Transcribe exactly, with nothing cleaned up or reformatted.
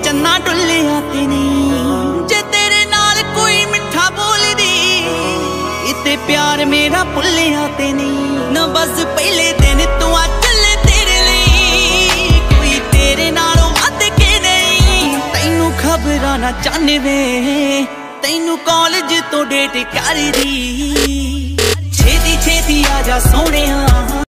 चन्ना डुलिया ते नहीं जे तेरे नाल कोई मिठा बोलदी इते प्यार मेरा भुलिया ते नहीं न बस पहले दिन तू आ चले तेरे लिए कोई तेरे नालों वध के नहीं तैनू खबरां ना चाहने वे तैनू कॉलेज तो डेट कर दी छेती छेती आजा सोहणिया।